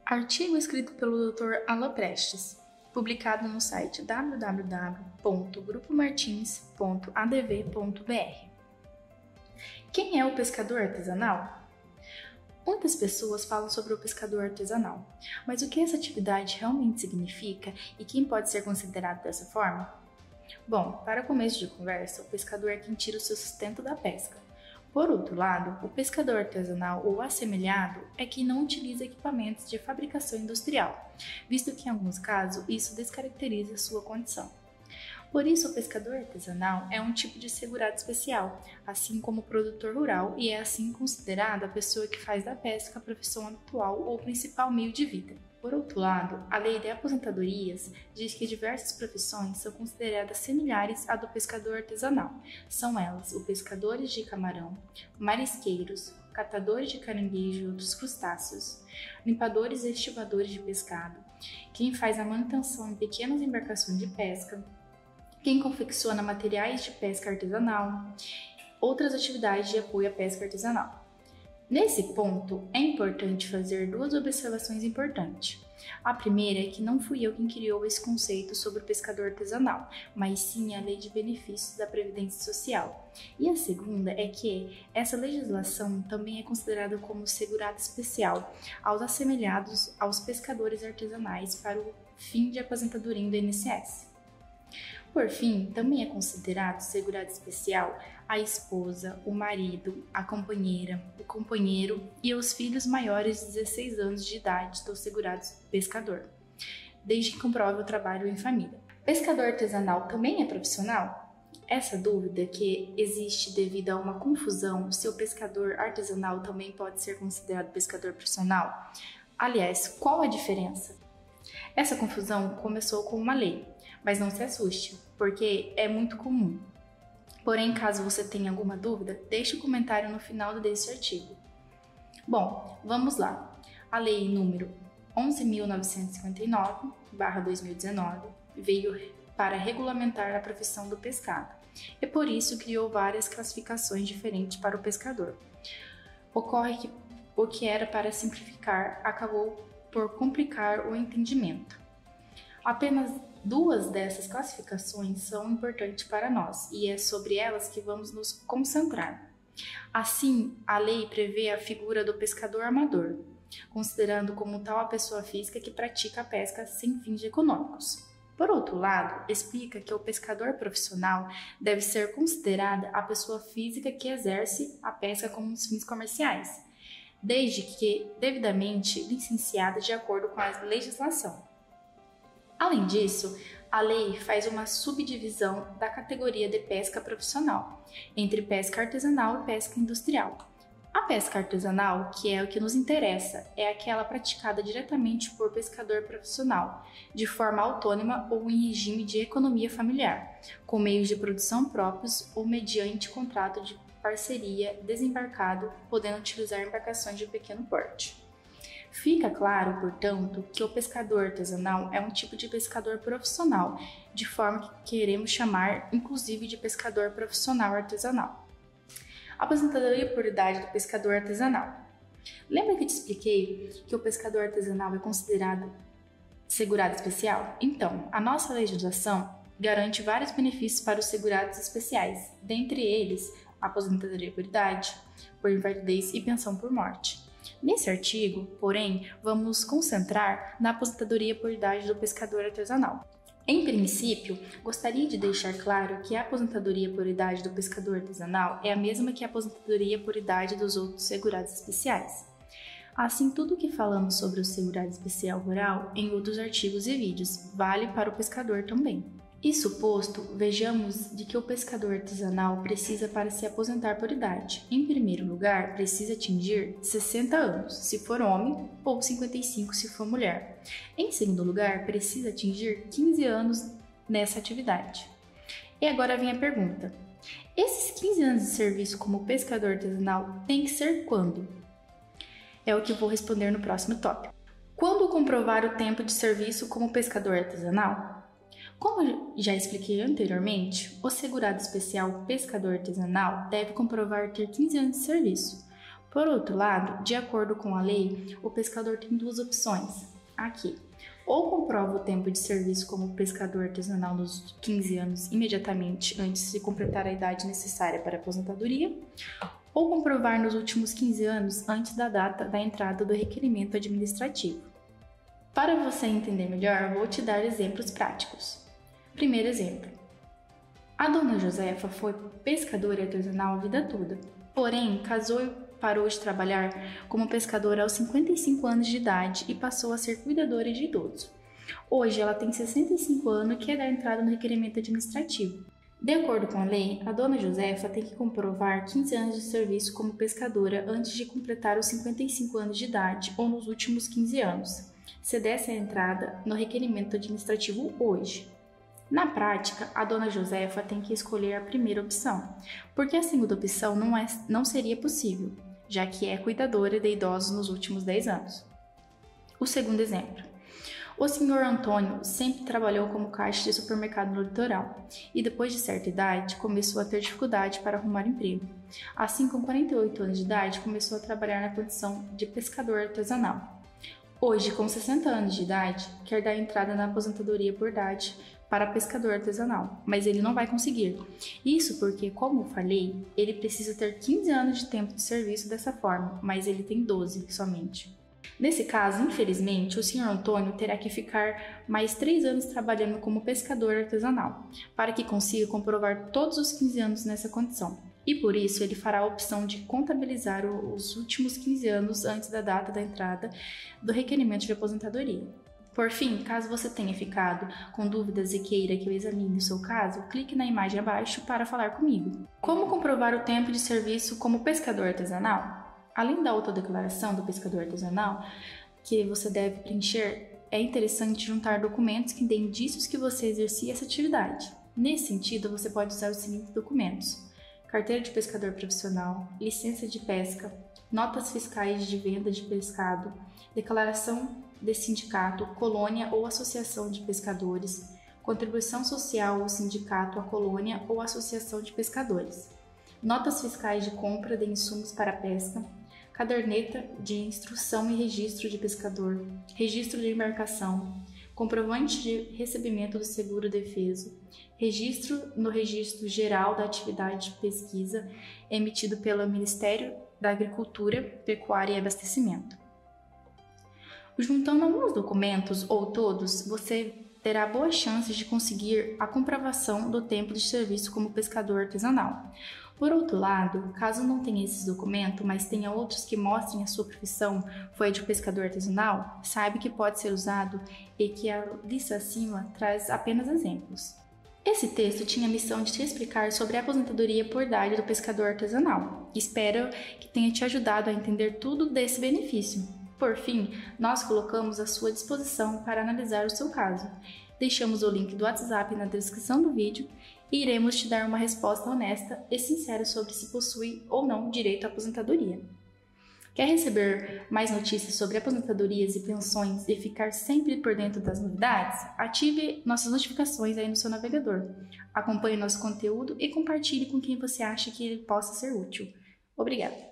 Artigo escrito pelo Dr. Alan Prestes, publicado no site www.grupomartins.adv.br. Quem é o pescador artesanal? Muitas pessoas falam sobre o pescador artesanal, mas o que essa atividade realmente significa e quem pode ser considerado dessa forma? Bom, para começo de conversa, o pescador é quem tira o seu sustento da pesca. Por outro lado, o pescador artesanal ou assemelhado é quem não utiliza equipamentos de fabricação industrial, visto que em alguns casos isso descaracteriza sua condição. Por isso, o pescador artesanal é um tipo de segurado especial, assim como o produtor rural, e é assim considerado a pessoa que faz da pesca a profissão habitual ou principal meio de vida. Por outro lado, a Lei de Aposentadorias diz que diversas profissões são consideradas semelhantes à do pescador artesanal. São elas os pescadores de camarão, marisqueiros, catadores de caranguejo e outros crustáceos, limpadores e estivadores de pescado, quem faz a manutenção em pequenas embarcações de pesca, quem confecciona materiais de pesca artesanal, outras atividades de apoio à pesca artesanal. Nesse ponto, é importante fazer duas observações importantes. A primeira é que não fui eu quem criou esse conceito sobre o pescador artesanal, mas sim a Lei de Benefícios da Previdência Social. E a segunda é que essa legislação também é considerada como segurado especial aos assemelhados aos pescadores artesanais para o fim de aposentadoria do INSS. Por fim, também é considerado segurado especial a esposa, o marido, a companheira, o companheiro e os filhos maiores de 16 anos de idade do segurado pescador, desde que comprove o trabalho em família. Pescador artesanal também é profissional? Essa dúvida que existe devido a uma confusão se o pescador artesanal também pode ser considerado pescador profissional. Aliás, qual a diferença? Essa confusão começou com uma lei, mas não se assuste, porque é muito comum. Porém, caso você tenha alguma dúvida, deixe um comentário no final desse artigo. Bom, vamos lá. A lei número 11.959/2019 veio para regulamentar a profissão do pescado e por isso criou várias classificações diferentes para o pescador. Ocorre que o que era para simplificar acabou por complicar o entendimento. Apenas duas dessas classificações são importantes para nós e é sobre elas que vamos nos concentrar. Assim, a lei prevê a figura do pescador amador, considerando como tal a pessoa física que pratica a pesca sem fins econômicos. Por outro lado, explica que o pescador profissional deve ser considerada a pessoa física que exerce a pesca com fins comerciais, desde que devidamente licenciada de acordo com a legislação. Além disso, a lei faz uma subdivisão da categoria de pesca profissional, entre pesca artesanal e pesca industrial. A pesca artesanal, que é o que nos interessa, é aquela praticada diretamente por pescador profissional, de forma autônoma ou em regime de economia familiar, com meios de produção próprios ou mediante contrato de parceria desembarcado, podendo utilizar embarcações de pequeno porte. Fica claro, portanto, que o pescador artesanal é um tipo de pescador profissional, de forma que queremos chamar, inclusive, de pescador profissional artesanal. Aposentadoria por idade do pescador artesanal. Lembra que te expliquei que o pescador artesanal é considerado segurado especial? Então, a nossa legislação garante vários benefícios para os segurados especiais, dentre eles a aposentadoria por idade, por invalidez e pensão por morte. Nesse artigo, porém, vamos nos concentrar na aposentadoria por idade do pescador artesanal. Em princípio, gostaria de deixar claro que a aposentadoria por idade do pescador artesanal é a mesma que a aposentadoria por idade dos outros segurados especiais. Assim, tudo o que falamos sobre o segurado especial rural em outros artigos e vídeos vale para o pescador também. Isso posto, vejamos de que o pescador artesanal precisa para se aposentar por idade. Em primeiro lugar, precisa atingir 60 anos, se for homem, ou 55 se for mulher. Em segundo lugar, precisa atingir 15 anos nessa atividade. E agora vem a pergunta: esses 15 anos de serviço como pescador artesanal tem que ser quando? É o que vou responder no próximo tópico. Quando comprovar o tempo de serviço como pescador artesanal? Como já expliquei anteriormente, o segurado especial pescador artesanal deve comprovar ter 15 anos de serviço. Por outro lado, de acordo com a lei, o pescador tem duas opções aqui. Ou comprova o tempo de serviço como pescador artesanal nos 15 anos imediatamente antes de completar a idade necessária para a aposentadoria, ou comprovar nos últimos 15 anos antes da data da entrada do requerimento administrativo. Para você entender melhor, vou te dar exemplos práticos. Primeiro exemplo. A dona Josefa foi pescadora artesanal a vida toda, porém casou e parou de trabalhar como pescadora aos 55 anos de idade e passou a ser cuidadora de idoso. Hoje ela tem 65 anos e quer dar entrada no requerimento administrativo. De acordo com a lei, a dona Josefa tem que comprovar 15 anos de serviço como pescadora antes de completar os 55 anos de idade ou nos últimos 15 anos, se desse a entrada no requerimento administrativo hoje. Na prática, a dona Josefa tem que escolher a primeira opção, porque a segunda opção não seria possível, já que é cuidadora de idosos nos últimos 10 anos. O segundo exemplo. O senhor Antônio sempre trabalhou como caixa de supermercado no litoral e depois de certa idade começou a ter dificuldade para arrumar emprego. Assim, com 48 anos de idade, começou a trabalhar na condição de pescador artesanal. Hoje, com 60 anos de idade, quer dar entrada na aposentadoria por idade para pescador artesanal, mas ele não vai conseguir. Isso porque, como eu falei, ele precisa ter 15 anos de tempo de serviço dessa forma, mas ele tem 12 somente. Nesse caso, infelizmente, o Sr. Antônio terá que ficar mais 3 anos trabalhando como pescador artesanal, para que consiga comprovar todos os 15 anos nessa condição. E por isso ele fará a opção de contabilizar os últimos 15 anos antes da data da entrada do requerimento de aposentadoria. Por fim, caso você tenha ficado com dúvidas e queira que eu examine o seu caso, clique na imagem abaixo para falar comigo. Como comprovar o tempo de serviço como pescador artesanal? Além da autodeclaração do pescador artesanal, que você deve preencher, é interessante juntar documentos que deem indícios que você exercia essa atividade. Nesse sentido, você pode usar os seguintes documentos: carteira de pescador profissional, licença de pesca, notas fiscais de venda de pescado, declaração de sindicato, colônia ou associação de pescadores, contribuição social ao sindicato, à colônia ou associação de pescadores, notas fiscais de compra de insumos para pesca, caderneta de instrução e registro de pescador, registro de embarcação, comprovante de recebimento do seguro defeso, registro no Registro Geral da Atividade de Pesquisa emitido pelo Ministério da Agricultura, Pecuária e Abastecimento. Juntando alguns documentos ou todos, você terá boas chances de conseguir a comprovação do tempo de serviço como pescador artesanal. Por outro lado, caso não tenha esses documentos, mas tenha outros que mostrem a sua profissão foi a de pescador artesanal, saiba que pode ser usado e que a lista acima traz apenas exemplos. Esse texto tinha a missão de te explicar sobre a aposentadoria por idade do pescador artesanal. Espero que tenha te ajudado a entender tudo desse benefício. Por fim, nós colocamos à sua disposição para analisar o seu caso. Deixamos o link do WhatsApp na descrição do vídeo e iremos te dar uma resposta honesta e sincera sobre se possui ou não direito à aposentadoria. Quer receber mais notícias sobre aposentadorias e pensões e ficar sempre por dentro das novidades? Ative nossas notificações aí no seu navegador. Acompanhe nosso conteúdo e compartilhe com quem você acha que ele possa ser útil. Obrigada!